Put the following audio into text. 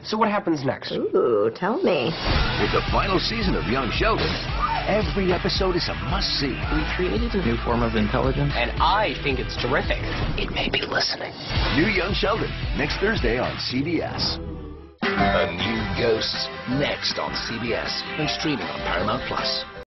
So what happens next? Ooh, tell me. With the final season of Young Sheldon, every episode is a must-see. We created a new form of intelligence. And I think it's terrific. It may be listening. New Young Sheldon, next Thursday on CBS. A New Ghosts, next on CBS and streaming on Paramount+.